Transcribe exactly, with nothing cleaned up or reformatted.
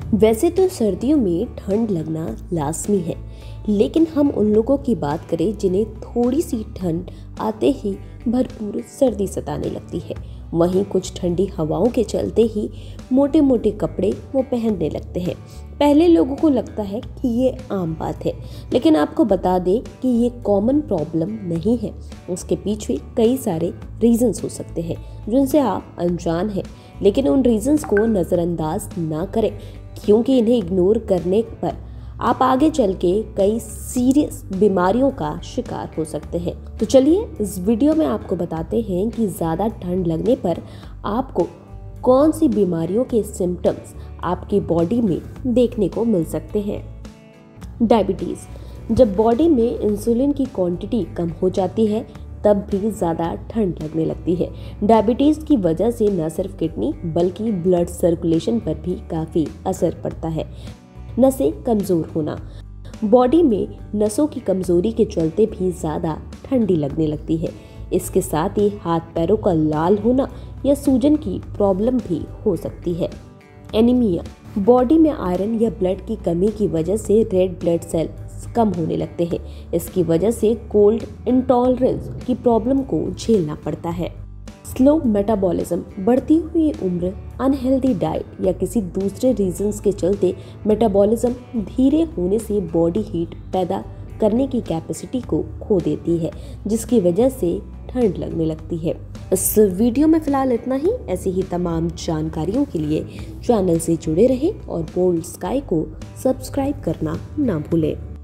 वैसे तो सर्दियों में ठंड लगना लाजमी है, लेकिन हम उन लोगों की बात करें जिन्हें थोड़ी सी ठंड आते ही भरपूर सर्दी सताने लगती है। वहीं कुछ ठंडी हवाओं के चलते ही मोटे मोटे कपड़े वो पहनने लगते हैं। पहले लोगों को लगता है कि ये आम बात है, लेकिन आपको बता दें कि ये कॉमन प्रॉब्लम नहीं है। उसके पीछे कई सारे रीजंस हो सकते हैं जिनसे आप अनजान हैं, लेकिन उन रीजंस को नज़रअंदाज ना करें, क्योंकि इन्हें इग्नोर करने पर आप आगे चल के कई सीरियस बीमारियों का शिकार हो सकते हैं। तो चलिए इस वीडियो में आपको बताते हैं कि ज़्यादा ठंड लगने पर आपको कौन सी बीमारियों के सिम्टम्स आपकी बॉडी में देखने को मिल सकते हैं। डायबिटीज़। जब बॉडी में इंसुलिन की क्वांटिटी कम हो जाती है तब भी ज़्यादा ठंड लगने लगती है। डायबिटीज़ की वजह से न सिर्फ किडनी बल्कि ब्लड सर्कुलेशन पर भी काफ़ी असर पड़ता है। नसें कमज़ोर होना। बॉडी में नसों की कमज़ोरी के चलते भी ज़्यादा ठंडी लगने लगती है। इसके साथ ही हाथ पैरों का लाल होना या सूजन की प्रॉब्लम भी हो सकती है। एनीमिया। बॉडी में आयरन या ब्लड की कमी की वजह से रेड ब्लड सेल कम होने लगते हैं। इसकी वजह से कोल्ड इंटॉलरेंस की प्रॉब्लम को झेलना पड़ता है। Slow metabolism. बढ़ती हुई उम्र, अनहेल्दी डाइट या किसी दूसरे रीजंस के चलते मेटाबॉलिज्म धीरे होने से बॉडी हीट पैदा करने की कैपेसिटी को खो देती है, जिसकी वजह से ठंड लगने लगती है। इस वीडियो में फिलहाल इतना ही। ऐसी ही तमाम जानकारियों के लिए चैनल से जुड़े रहें और बोल्ड स्काई को सब्सक्राइब करना ना भूलें।